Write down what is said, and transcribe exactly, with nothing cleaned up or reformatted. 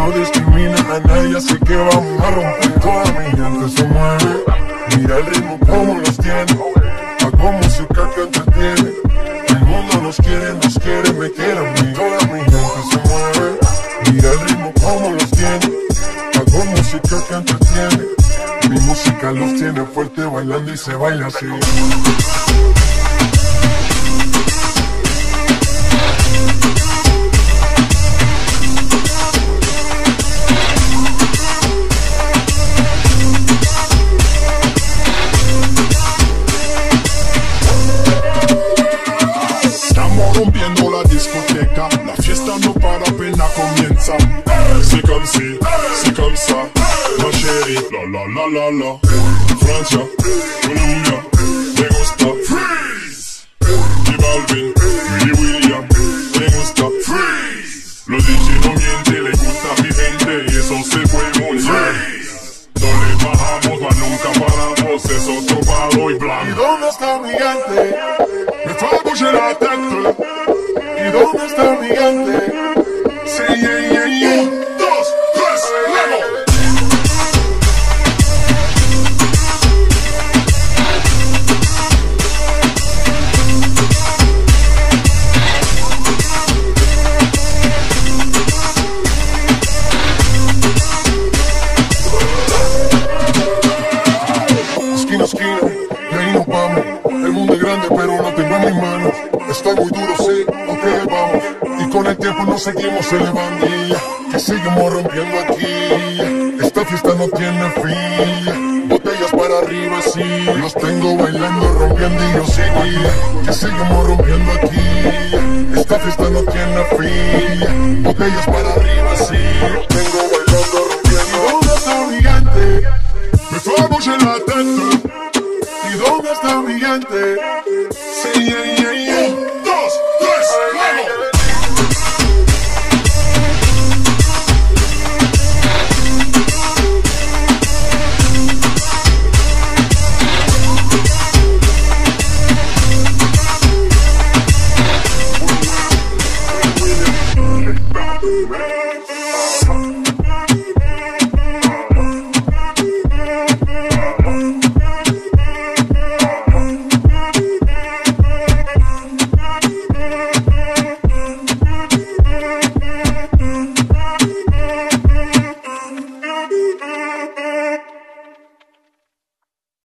no discrimina a nadie, así que vamos a romper. Toda mi gente se mueve, mira el ritmo como los tiene. Hago música que entretiene, el mundo nos quiere, nos quiere, me quiere a mí. Toda mi gente se mueve, mira el ritmo como los tiene. Hago música que entretiene, mi música los tiene fuerte bailando y se baila así. Rompiendo la discoteca, la fiesta no para, apenas comienza. C'est comme si, c'est comme ça, ma chérie. La la la la la. Francia, Colombia, me gusta. Freeze. Y Balvin, Willy William, me gusta. Freeze. Los D J no mienten, le gusta a mi gente y eso se fue muy bien. No le bajamos, mas nunca paramos, es otro palo y blanco. ¿Y dónde está mi gente? Me fue bouger la tête. ¿Y dónde está mi gente? Sí, yeah, yeah, yeah. Dos, tres, luego. Esquina, esquina, y ahí nos vamos. El mundo es grande, pero no tengo en mis manos. Estoy muy duro, sí, ok, vamos. Y con el tiempo nos seguimos elevando. Que seguimos rompiendo aquí. Esta fiesta no tiene fin. Botellas para arriba, sí. Los tengo bailando, rompiendo y yo sigo. Que seguimos rompiendo aquí. Esta fiesta no tiene fin. Botellas para arriba, sí. Los tengo bailando, rompiendo. ¿Y dónde está mi gente? Me fue bouger la tête. ¿Y dónde está mi gente?